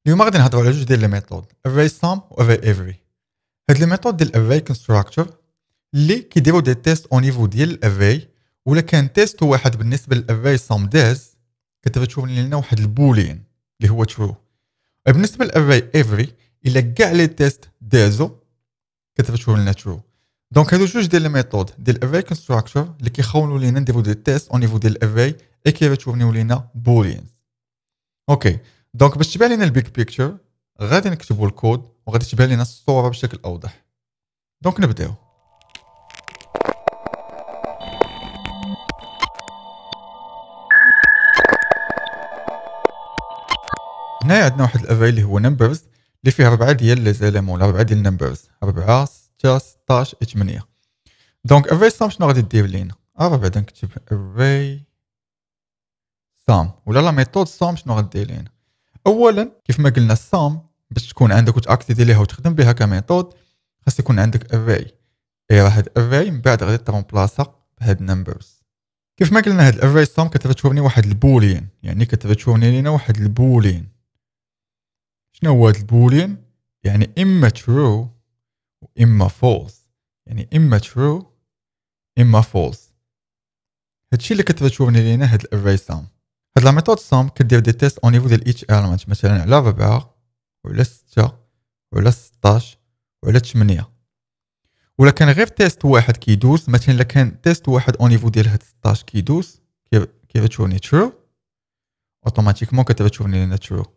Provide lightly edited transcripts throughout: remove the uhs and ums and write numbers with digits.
اليوم غادي نهضروا على جوج ديال لي ميثود Array.some و Array.every. هاد لي ميثود ديال Array constructor اللي كيديروا دي تيست او نيفو ديال الاري، ولا كان تيست واحد بالنسبه للاري.some داز كتبتشوف لنا واحد البولين اللي هو true. بالنسبه للاري.every الا كاع لي تيست دازو كتبتشوف لنا true. دونك هادو جوج ديال لي ميثود ديال Array constructor اللي كيخاولوا لينا نديروا دي تيست او نيفو ديال الاري اي كيبتشوفنيو لينا بولينز. اوكي دونك باش تبان لنا البيك بيكتشر غادي نكتبوا الكود وغادي تبان لنا الصوره بشكل اوضح. دونك نبداو. هنايا عندنا واحد الاري اللي هو نمبرز اللي فيه 4 ديال لي زيليمون ولا 4 ديال النمبرز 4 6 16 8. دونك Array.some شنو غادي دير لينا؟ بعدا نكتب Array.some ولا لا ميثود sum شنو غدير لينا؟ اولا كيف ما قلنا sum باش تكون عندك وتاكتيدي ليها وتخدم بها كميثود خاص يكون عندك array. هاد array من بعد غادي ترومبلاسا بهاد numbers. كيف ما قلنا هاد Array.some كتبتشوفني واحد البولين، يعني كتبتشوفني لينا واحد البولين. شنو هو هاد البولين؟ يعني اما true و اما false، يعني اما true اما false. هادشي اللي كتبتشوفني لينا هاد Array.some. هاد لا ميثود sum كدير دي تيست او نيفو ديال each element، مثلا على 4 ولا 6 ولا 16 ولا 8. ولا كان غير تيست واحد كيدوز، مثلا الا كان تيست واحد او نيفو ديال هاد 16 كيدوز كيبتشوفني true اوتوماتيكمون كتبتشوفني لينا true.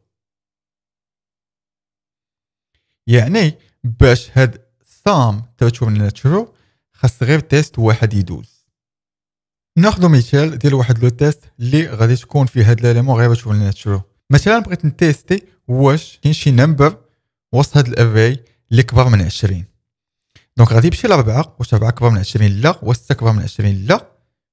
يعني باش هاد sum تبتشوفني لينا true خاص غير تيست واحد يدوز. ناخذ مثال ديال واحد لو تيست اللي غادي تكون فيه هاد ليليمون غير تشوف لنا ترو. مثلا بغيت نتيستي واش كاين شي نمبر وسط هاد الاري اللي كبر من 20. دونك غادي نمشي ل 4 واش 4 كبر من 20 لا، واش 6 كبر من 20 لا،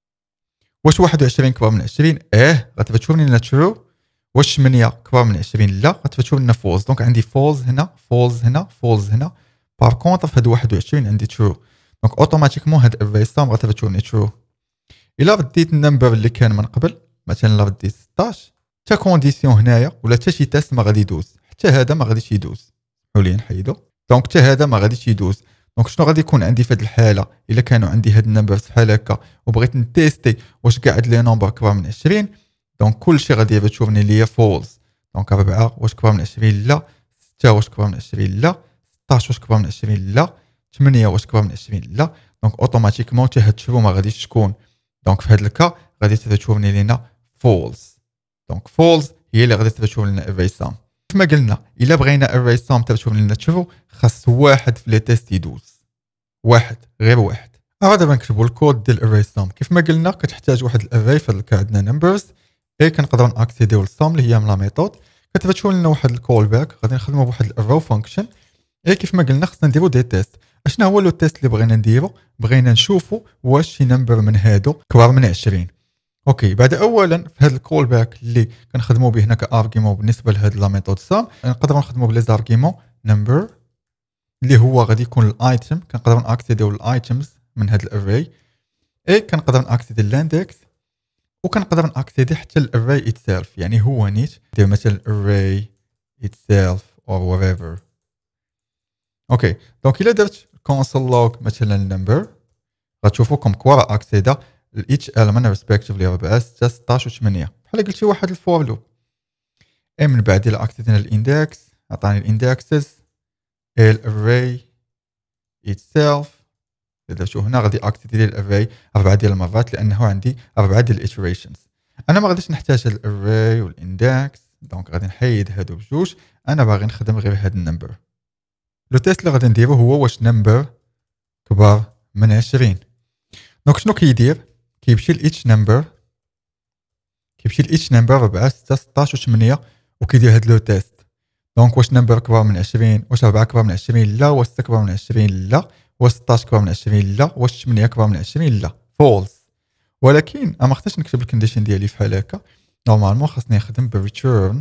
واش 21 كبر من 20 غتبتشوف لنا ترو، واش 8 كبر من 20 لا غتبتشوف لنا فولز. دونك عندي فولز هنا فولز هنا فولز هنا. بار كونطر في هاد 21 عندي ترو. دونك اوتوماتيكمون هاد Array.some غتبتشوفني ترو. الا رديت النمبر اللي كان من قبل، مثلا الا رديت 16 حتى كونديسيون هنايا ولا حتى شي تيست ما غادي يدوز، حتى هذا ما غاديش يدوز. حولي نحيدو. دونك حتى هذا ما غاديش يدوز. دونك شنو غادي يكون عندي في هذه الحاله؟ الا كانوا عندي هاد النمبرز بحال هكا وبغيت نتيستي واش كاع هاد لي نومبر كبر من 20، دونك كلشي غادي تشوفني ليا فولز. دونك 4 واش كبر من 20 لا، 6 واش كبر من 20 لا، 16 واش كبر من 20 لا، 8 واش كبر من 20 لا. دونك اوتوماتيكمون حتى هاد تشوفو ما غاديش تكون. دونك في هذا الكا غادي تبتشوفني لينا فولز. دونك فولز هي اللي غادي تبتشوف لنا Array.some. كما قلنا الا بغينا Array.some تبتشوف لنا تشوفو خاص واحد في لي تيست يدوز، واحد غير واحد. دابا نكتبوا الكود ديال Array.some. كيف ما قلنا كتحتاج واحد الاري. في هذا الكا عندنا نمبرز كنقدروا ناكسيديو للسام اللي هي من لا ميثود كتبتشوف لنا واحد الكول باك. غادي نخدموا بواحد الارو فانكشن. كيف ما قلنا خصنا نديروا دي تيست. اشنا هو لو تيست اللي بغينا نديرو؟ بغينا نشوفوا واش شي نمبر من هادو كبر من 20. اوكي بعد اولا في هذا الكول باك اللي كنخدموا به هنا كارغيومون بالنسبه لهاد لا ميثود سام نقدروا نخدموا بلي زارغيومون نمبر اللي هو غادي يكون الايتم. كنقدروا ناكسيديو الايتمز من هاد الاري. كنقدر ناكسيدي الاندكس وكنقدر ناكسيدي حتى الاري اتسيلف. يعني هو نيت دير مثلا array itself or whatever. اوكي دونك الا درت console log مثلا number غتشوفوا كم كوا اكسيدا each element respectively 4 6 16 و 8 بحال قلتي واحد الفور لوب. من بعد الا اكسيدينا الاندكس عطاني الاندكسز الاري itself. اذا درتو هنا غادي اكسيدي الاري 4 ديال المرات لانه عندي 4 ديال الاتريشنز. انا ما غاديش نحتاج الاري والاندكس دونك غادي نحيد هادو بجوج. انا باغي نخدم غير هاد النمبر. لو تيست اللي غادي نديرو هو واش نمبر كبر من 20. دونك شنو كيدير؟ كيمشي لإيتش نمبر 4 6 16 و 8 وكيدير هاد لو تيست. دونك واش نمبر كبر من 20؟ واش 4 كبر من 20 لا، واش 6 كبر من 20 لا، واش 16 كبر من 20 لا، واش 8 كبر من 20 لا. فولس. ولكن ما خصنيش نكتب الكونديشن ديالي بحال هكا. نورمالمون خاصني نخدم بالريتيرن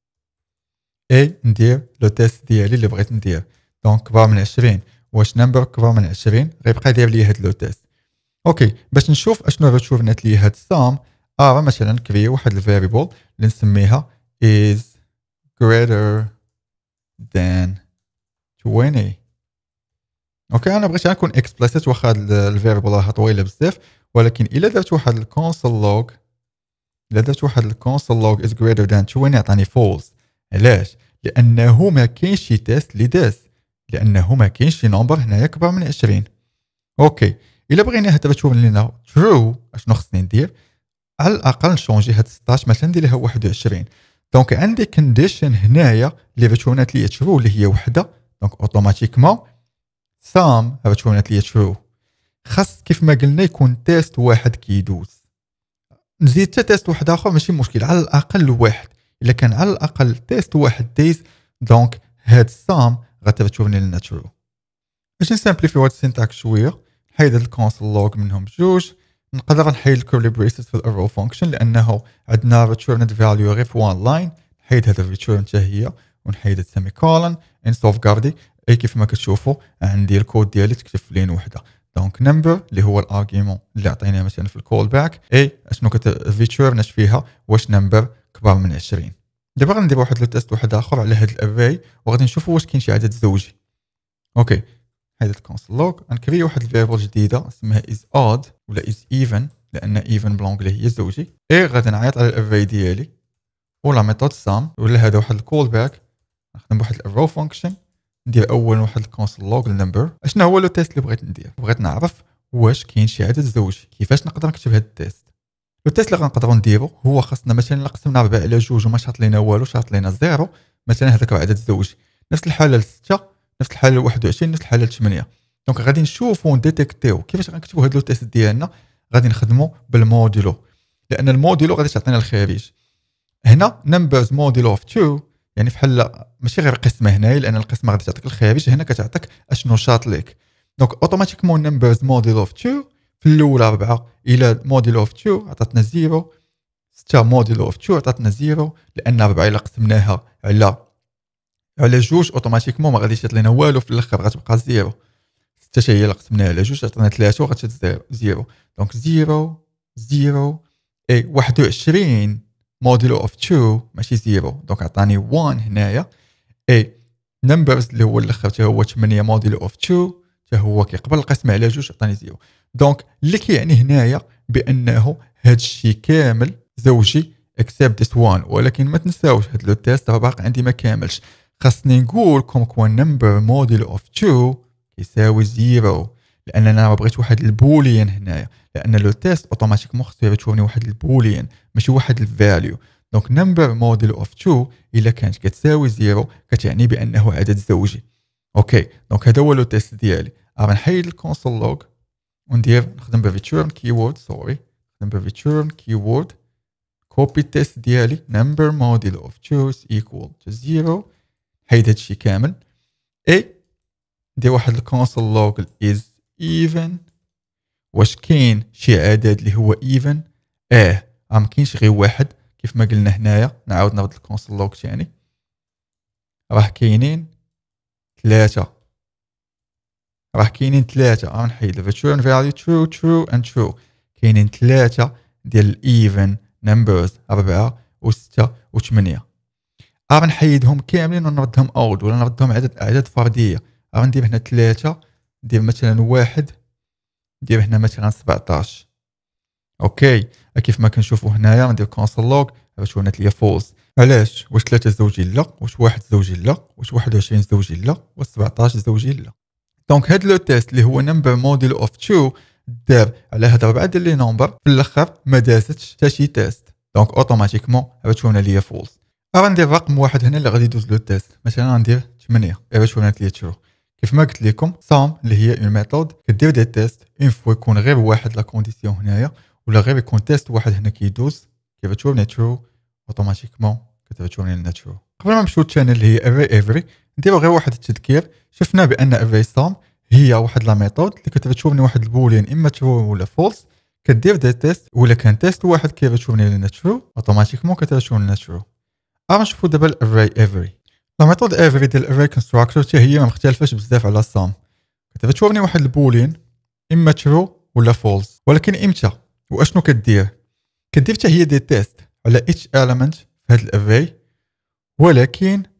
ندير لو تيست ديالي اللي بغيت ندير. دونك كبر من 20 واش نمبر كبر من 20 غيبقى يدير لي هاد لو تيست. اوكي باش نشوف اشنو ريتورنات لي هاد سام مثلا كري واحد الفاريبل اللي نسميها is greater than 20. اوكي انا بغيت نكون اكسبليسيت واخا الفيربل راها طويله بزاف، ولكن الا درت واحد الكونسول لوغ، الا درت واحد الكونسول لوغ is greater than 20 عطاني false. علاش؟ لانه ما كاينش شي تيست اللي داز، لانه ما كاينش شي نمبر هنايا كبر من 20. اوكي الا بغيناها دابا تشوف لنا true اشنو خصني ندير؟ على الاقل نشونجي هاد 16 مثلا ندير لها 21. دونك عندي كونديشن هنايا اللي بتشونات لي true اللي هي وحده، دونك اوتوماتيكمون sum بتشونات لي true. خاص كيف ما قلنا يكون تيست واحد كيدوز، نزيد حتى تيست واحد اخر ماشي مشكل، على الاقل واحد. الا كان على الاقل تيست واحد دايز دونك هاد sum غتبتشوفني لنا true. باش نسامبليفيو هاد السينتاكس شويه، نحيد هاد الكونسول لوغ منهم بجوج، نقدر نحيد الكيرلي بريسز في الارو فانكشن لانه عندنا ريتيرند فاليو غير في وان لاين، نحيد هاد الريتيرن حتى هي، ونحيد السيمي كولن ان سوفغاردي. اي كيف ما كتشوفوا عندي الكود ديالي تكتب في لين وحده، دونك نمبر اللي هو الارغيومون اللي عطيناه مثلا في الكول باك، اي اشنو كتريتيرنش فيها واش نمبر كبر من 20. دابا غندير واحد لو تيست واحد اخر على هاد الاري وغادي نشوفوا واش كاين شي عدد زوجي. اوكي هيدا الكونسول لوغ غنكري واحد الفيربل جديده اسمها is odd ولا is even، لان even بالانجلي هي زوجي. اي غادي نعيط على الاري ديالي ولا ميثود sum ولا هذا واحد الكول باك، نخدم بواحد الارو فانكشن، ندير اول واحد الكونسول لوغ النمبر. اشنا هو لو تيست اللي بغيت ندير؟ بغيت نعرف واش كاين شي عدد زوجي. كيفاش نقدر نكتب هذا التيست؟ لو تيست اللي غنقدروا نديرو هو خاصنا مثلا الا قسمنا 4 على 2 وما شاط لينا والو، شاط لينا 0، مثلا هذاك هو عدد زوجي. نفس الحاله ل 6، نفس الحاله ل 21، نفس الحاله ل 8. دونك غادي نشوفوا نديتيكتيو كيفاش غنكتبوا هاد لو تيست ديالنا. غادي نخدموا بالموديلو، لان الموديلو غادي تعطينا الخارج. هنا نمبرز موديلو اوف 2 يعني بحال ماشي غير قسمه هنايا، لان القسمه غادي تعطيك الخارج، هنا كتعطيك اشنو شاط لك. دونك اوتوماتيكمون نمبرز موديلو اوف 2 في الاولى 4 الى موديلو اوف 2 عطاتنا 0، 6 موديلو اوف 2 عطاتنا 0، لان 4 الا قسمناها على جوج اوتوماتيكمون ما غاديش يعطينا والو، في الاخر غتبقى 0. 6 هي الا قسمناها على جوج عطينا 3 وغتشد 0. دونك 0 0 اي 21 موديلو اوف 2 ماشي 0، دونك عطاني 1 هنايا. اي نمبرز اللي هو الاخر حتى هو 8 موديلو اوف 2 حتى هو كيقبل القسمه على جوج عطاني 0. دونك اللي كيعني هنايا بانه هاد الشيء كامل زوجي اكسبت ذس 1. ولكن ما تنساوش هاد لو تيست راه باقي عندي ما كاملش، خاصني نقول كوم كوا نمبر موديلو اوف 2 يساوي 0، لان انا بغيت واحد البوليان هنايا، لان لو تيست اوتوماتيكمون خصو يبتوني واحد البوليان ماشي واحد الفاليو. دونك نمبر موديلو اوف 2 الا كانت كتساوي 0 كتعني بانه عدد زوجي. اوكي دونك هذا هو لو تيست ديالي. غنحيد الكونسول لوغ وندير نخدم بالريتيرن كيورد، سوري نخدم بالريتيرن كيورد، كوبي تيست ديالي نمبر موديلو اوف 2 ايكوال تو 0، حيد هادشي كامل. اي ندير واحد الكونسول لوغ is even، واش كاين شي عدد اللي هو even؟ ما كاينش غير واحد كيف ما قلنا هنايا. نعاود ناخذ الكونسول لوغ ثاني، راه كاينين 3، راه كاينين 3. غنحيد الريتيرن فاليو true true and true، كاينين 3 ديال الايفن نمبرز 4 و6 و8. غنحيدهم كاملين ونردهم اود ولا نردهم اعداد فرديه. غندير هنا 3، ندير مثلا 1، ندير هنا مثلا 17. اوكي كيف ما كنشوفوا هنايا ندير كونسول لوغ باش ولات ليا فولس. علاش؟ واش 3 زوجي لا، واش 1 زوجي لا، واش 21 زوجي لا، واش 17 زوجي لا. دونك هاد لو تيست اللي هو نمبر موديل اوف 2 دار على هاد 4 ديال لي نمبر، في الاخر ما دازتش حتى شي تيست، دونك اوتوماتيكمون غتولي ليا فولس. غندير رقم واحد هنا اللي غادي يدوز لو تيست، مثلا غندير 8 باش ولات ليا ترو. كيف ما قلت لكم سام اللي هي اون ميثود كدير دي تيست اون فوا يكون غير واحد لا كونديسيون هنايا، ولا غير يكون تيست واحد هنا كيدوز كيفتولي ترو اوتوماتيكمون كتفتولي لنا ترو. قبل ما نمشيو الثاني اللي هي Array.every نديرو غير واحد التذكير. شفنا بان Array.some هي واحد لا ميثود اللي كتفتولي واحد البولين اما ترو ولا فولس، كدير دي تيست ولا كان تيست واحد كيفتولي لنا ترو اوتوماتيكمون كتفتولي لنا ترو. غنشوفوا دابا Array.every. لا ميثود every ديال array constructor حتى هي ما مختلفاش بزاف على sum. كتفتورني واحد البولين اما true ولا false، ولكن امتى واشنو كدير؟ كدير حتى هي دي تيست على each element في هذا الاري، ولكن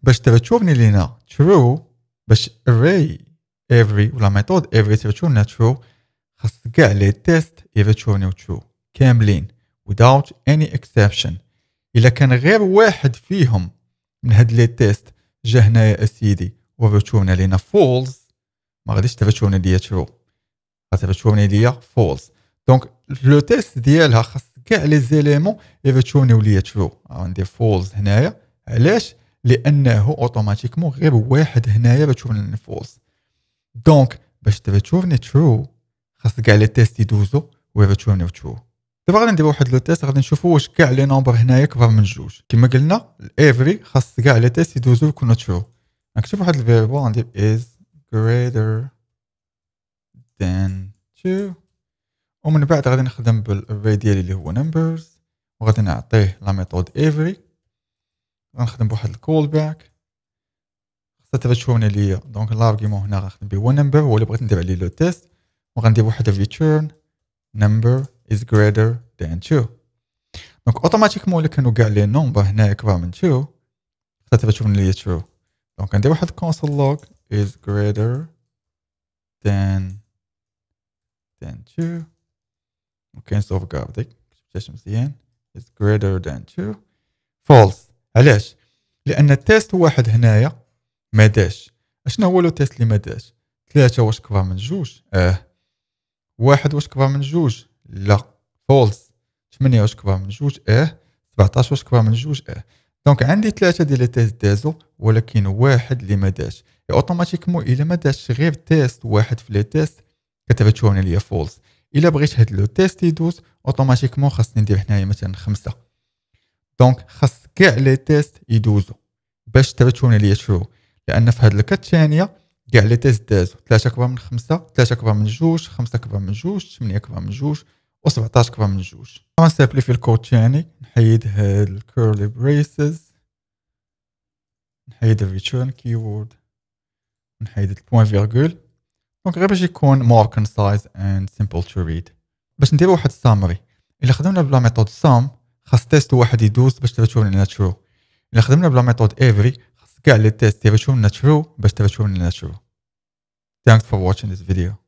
باش تشوفني لينا true باش Array.every ولا ميثود every تشوف لنا true خاص كاع لي تيست يتشوفنيو true كاملين without any exception. إلا كان غير واحد فيهم من هاد لي تيست جا هنايا اسيدي وتشوفنا لينا false ما غاديش تشوفنا ليا true غتشوفني ليا false. دونك لو تيست ديالها خاص كاع لي زيليمون يتشوفنيو ليا true. غندير false هنايا علاش؟ لانه اوتوماتيكمون غير واحد هنايا بتشوف لنا false. دونك باش تشوفني true خاص كاع لي تيست يدوزو ويتشوفني true. دابا غادي ندير واحد لو تيست غادي نشوفوا واش كاع لي نومبر هنايا كبار من جوج. كما قلنا every خاص كاع لي تيست يدوزو يكونوا true. نكتب واحد الفيريبل غندير is greater than 2 ومن بعد غادي نخدم بالاري ديالي اللي هو numbers وغادي نعطيه لا ميثود every. غنخدم بواحد الكول باك خاصها تشوفني ليا. دونك لارغيمون هنا غنخدم به هو نمبر هو اللي بغيت ندير عليه لو تيست وغندير واحد return number is greater than 2. دونك اوتوماتيكمون الا كانوا كاع لي نومبر هنايا كبار من 2 خاصها تشوفني ليا true. دونك غندير واحد console log is greater than 2 وكاين sauvegarde باش مزيان is greater than 2 false. علاش؟ لان التيست واحد هنايا ما داش. اشنا هو لو تيست اللي ما داش؟ 3 واش كبر من جوج؟ واحد واش كبر من جوج؟ لا فولس. 8 واش كبر من جوج؟ 17 واش كبر من جوج؟ دونك عندي 3 ديال لي تيست دازو ولكن واحد اللي ما داش. اوتوماتيكمون الا ما داش غير تيست واحد في لي تيست كتبتشوني ليا فولس. الا بغيت هاد لو تيست يدوز اوتوماتيكمون خاصني ندير هنايا مثلا 5. دونك خاص كاع لي تيست يدوزو باش تبتشوني ليا ترو. لان في هاد الكات الثانيه كاع لي تيست دازو 3 كبر من 5 3 كبر من جوج 5 كبر من جوج 8 كبر من جوج و17 كبر من جوج. غنسيبلي في الكود الثاني نحيد هاد الكيرلي بريسز نحيد الريتيرن كيورد نحيد البوين فيرغول. دونك غير باش يكون more concise and simple to read. باش ندير واحد سامري الا خدمنا بلا ميثود sum خاص تيست واحد يدوز باش تبتشوف لنا true. الا خدمنا بلا ميثود every خاص كاع لي تيست يبتشوف لنا true باش تبتشوف لنا true. Thanks for watching this video.